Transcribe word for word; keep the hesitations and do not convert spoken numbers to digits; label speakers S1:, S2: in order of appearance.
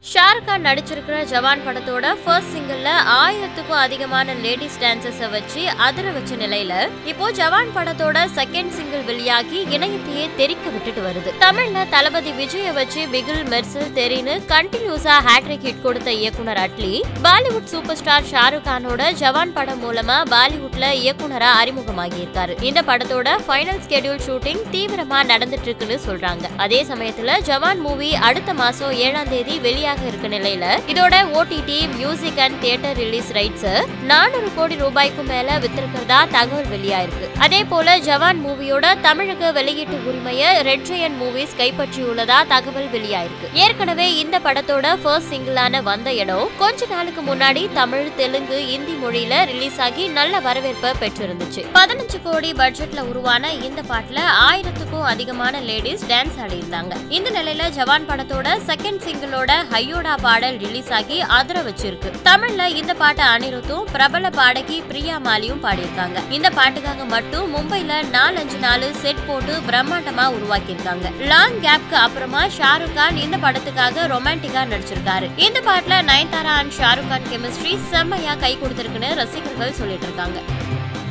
S1: ஷாருக் கான் நடிச்சிருக்கிற ஜவான் படத்தோட ஃபர்ஸ்ட் சிங்கிள்ல ஆயிரத்துக்கும் அதிகமான லேடிஸ் டான்சர்ஸை வச்சு அதிர வச்ச நிலையில இப்போ ஜவான் படத்தோட செகண்ட் சிங்கிள் வெளியாகி இணையத்தையே தெறிக்க விட்டுட்டு வருது. தமிழ்ல தளபதி விஜய வச்சு பிகில், மெர்சல், தெரின்னு கண்டினியூஸா ஹேட்ரிக் ஹிட் கொடுத்த இயக்குனர் அட்லி பாலிவுட் சூப்பர் ஸ்டார் ஷாருக் கானோட ஜவான் படம் மூலமா பாலிவுட்ல இயக்குனரா அறிமுகமாகி இருக்காரு. இந்த படத்தோட ஃபைனல் ஸ்கெடியூல் ஷூட்டிங் தீவிரமா நடந்துட்டு இருக்குன்னு சொல்றாங்க. அதே சமயத்துல ஜவான் மூவி அடுத்த மாசம் ஏழாம் தேதி வெளியாக இருக்க நிலையில இதோட OTT, music and theatre release rights நானூறு கோடி ரூபாய்க்கு மேல வித்திருக்கிறதா தகவல் வெளியாயிருக்கு. அதே போல ஜவான் மூவியோட தமிழக வெளியீட்டு உரிமையை ரெட் ஜெயன்ட் மூவிஸ் கைப்பற்றியுள்ளதா தகவல் வெளியாயிருக்கு. ஏற்கனவே இந்த படத்தோட ஃபர்ஸ்ட் சிங்கிளான வந்த இடம் கொஞ்ச நாளுக்கு முன்னாடி தமிழ், தெலுங்கு, இந்தி மொழியில ரிலீஸ் ஆகி நல்ல வரவேற்பை பெற்றிருந்துச்சு. பதினஞ்சு கோடி பட்ஜெட்ல உருவான இந்த பாட்டுல ஆயிரத்துக்கும் அதிகமான லேடிஸ் டான்ஸ் ஆடி இருந்தாங்க. இந்த நிலையில ஜவான் படத்தோட செகண்ட் சிங்கிளோட ஹையோடா பாடல் ரிலீஸ் ஆகி அதிர வச்சிருக்கு. தமிழ்ல இந்த பாட்டை அனிருத்தும் பிரபல பாடகி பிரியா மாலியும் பாடியிருக்காங்க. இந்த பாட்டுக்காக மட்டும் மும்பைல நாலஞ்சு நாலு செட் போட்டு பிரம்மாண்டமா உருவாக்கியிருக்காங்க. லாங் கேப்க்கு அப்புறமா ஷாருக் கான் இந்த படத்துக்காக ரொமான்டிக்கா நடிச்சிருக்காரு. இந்த பாட்டுல நயன்தாரா அண்ட் ஷாருக் கான் கெமிஸ்ட்ரி செம்மையா கை கொடுத்திருக்குன்னு ரசிகர்கள் சொல்லிட்டு இருக்காங்க.